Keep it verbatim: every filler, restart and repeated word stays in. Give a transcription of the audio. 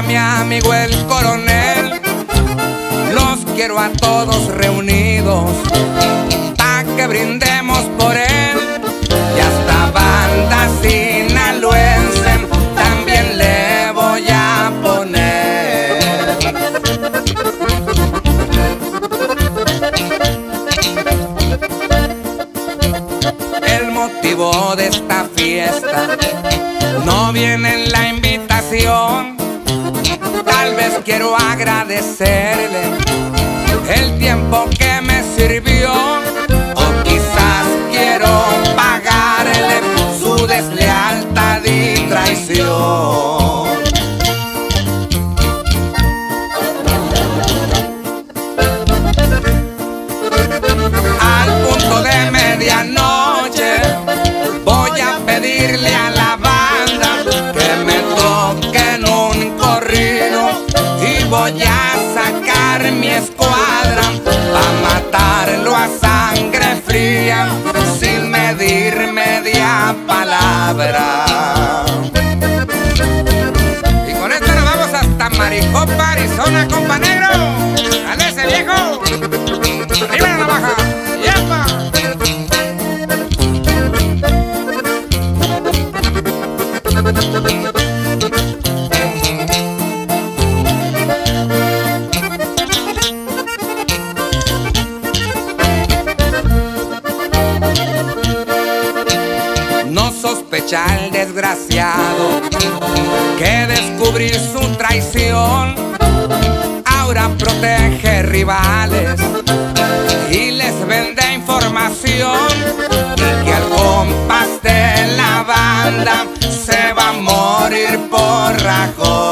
mi amigo el coronel. Los quiero a todos reunidos pa' que brindemos por él. Y hasta banda sinaloense también le voy a poner. El motivo de esta fiesta no viene en la invitación. Tal vez quiero agradecerle el tiempo que me sirvió, o quizás quiero pagarle su deslealtad y traición. Al punto de medianoche voy a pedirle a la banda que me toquen un corrido y voy a sacar mi escuadra pa' matarlo a sangre fría sin medir media palabra. Y con esto nos vamos hasta Maricopa, Arizona, compa negro. ¡Dale ese viejo! ¡Arriba la navaja! ¡Yepa! No sospecha el desgraciado que descubrir su traición ahora protege rivales y les vende información, y que al compás de la banda se va a morir por rajón.